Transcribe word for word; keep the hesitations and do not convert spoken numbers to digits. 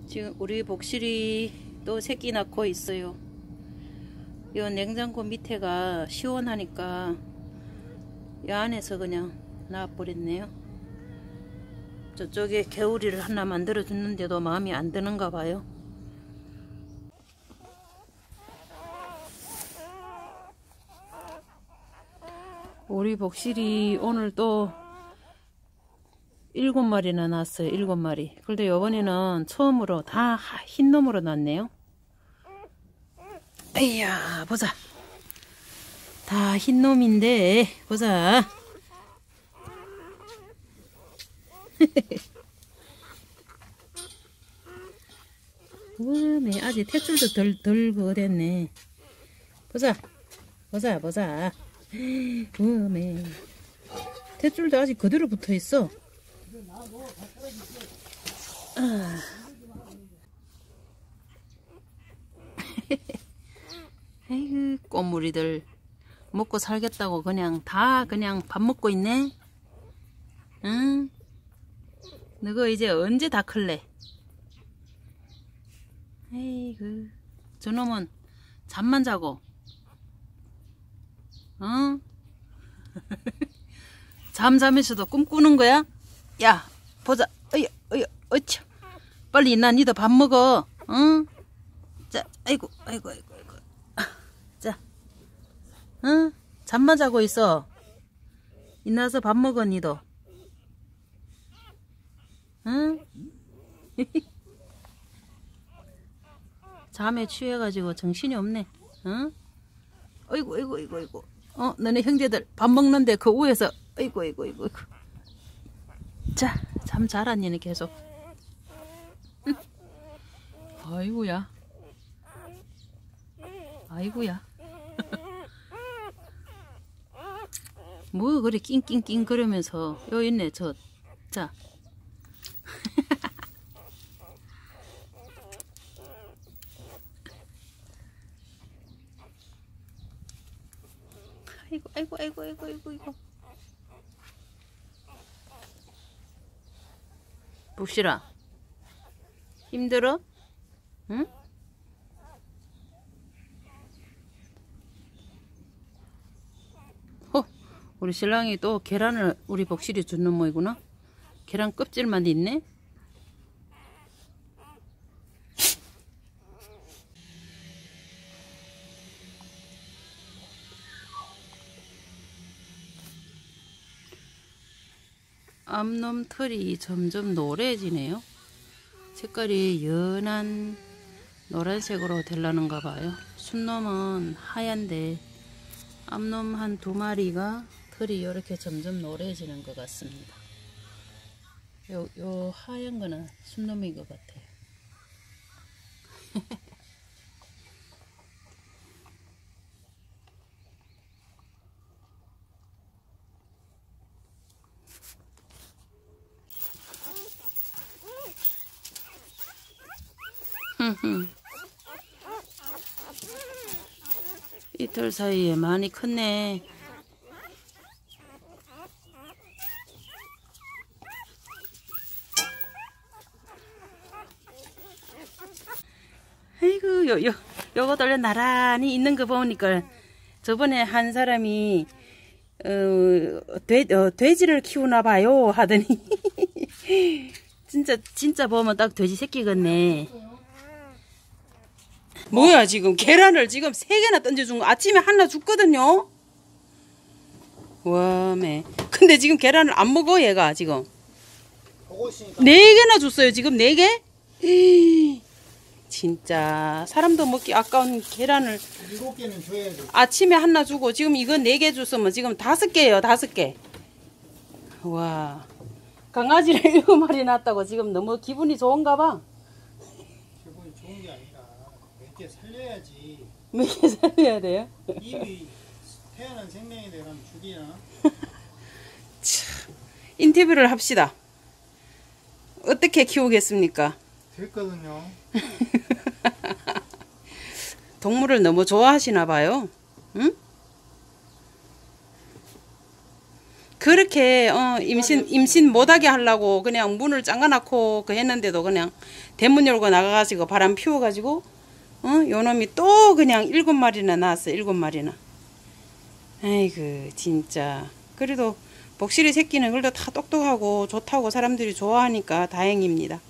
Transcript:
지금 우리 복실이 또 새끼 낳고 있어요. 이 냉장고 밑에가 시원하니까 이 안에서 그냥 낳아버렸네요. 저쪽에 개우리를 하나 만들어 줬는데도 마음이 안 드는가 봐요. 우리 복실이 오늘 또 일곱 마리나 낳았어요. 일곱 마리. 그런데 이번에는 처음으로 다 흰놈으로 낳았네요. 에이야, 보자. 다 흰놈인데 보자. 우메, 아직 탯줄도 덜, 덜 그거 됐네. 보자. 보자, 보자. 우메. 탯줄도 아직 그대로 붙어 있어. 아. 아이고, 꼬물이들 먹고 살겠다고 그냥 다 그냥 밥 먹고 있네. 응? 너가 이제 언제 다 클래? 아이고, 저놈은 잠만 자고, 어? 잠자면서도 꿈꾸는 거야? 야, 보자. 어여, 어여, 어차. 빨리 나 니도 밥 먹어. 응? 자, 아이고, 아이고, 아이고, 아이고. 자, 응? 잠만 자고 있어. 이나서 밥 먹어, 니도. 응? 잠에 취해가지고 정신이 없네. 응? 어이구, 어이구, 어이구, 어이구. 어, 너네 형제들 밥 먹는데 그 위에서, 어이구, 어이구, 어이구, 어이구. 자, 잠 자라, 니는 계속. 응? 아이고야. 아이고야. 뭐 그래 낑낑낑 그러면서. 요 있네, 저. 자. 아이고, 아이고, 아이고, 아이고, 아이고, 아이고. 복실아, 힘들어? 응? 어, 우리 신랑이 또 계란을 우리 복실이 주는 모이구나. 계란 껍질만 있네. 암놈 털이 점점 노래지네요. 색깔이 연한 노란색으로 되려는가 봐요. 순놈은 하얀데 암놈 한 두 마리가 털이 이렇게 점점 노래지는 것 같습니다. 요, 요 하얀 거는 순놈인 것 같아요. 이틀 사이에 많이 컸네. 아이고, 요, 요, 요거들 나란히 있는 거 보니까 저번에 한 사람이 어, 돼, 어, 돼지를 키우나 봐요 하더니 진짜 진짜 보면 딱 돼지 새끼 같네. 뭐야, 지금 계란을 지금 세 개나 던져준 거. 아침에 하나 줬거든요. 와매. 근데 지금 계란을 안 먹어 얘가 지금. 네 개나 줬어요 지금. 네 개? 에이, 진짜 사람도 먹기 아까운 계란을 일곱 개는 줘야지. 아침에 하나 주고 지금 이거 네 개 줬으면 지금 다섯 개예요. 다섯 개. 와, 강아지를 일곱 마리 낳았다고 지금 너무 기분이 좋은가 봐. 기분이 좋은 게 아니라 몇 개 살려야지. 몇 개 살려야 돼요? 이미 태어난 생명에 대한 죽이나. 참, 인터뷰를 합시다. 어떻게 키우겠습니까? 됐거든요. 동물을 너무 좋아하시나 봐요. 응? 그렇게 어, 임신 임신 못하게 하려고 그냥 문을 잠가놓고 그 했는데도 그냥 대문 열고 나가가지고 바람 피워가지고 어 요놈이 또 그냥 일곱 마리나 낳았어. 일곱 마리나. 아이고 진짜. 그래도 복실이 새끼는 그래도 다 똑똑하고 좋다고 사람들이 좋아하니까 다행입니다.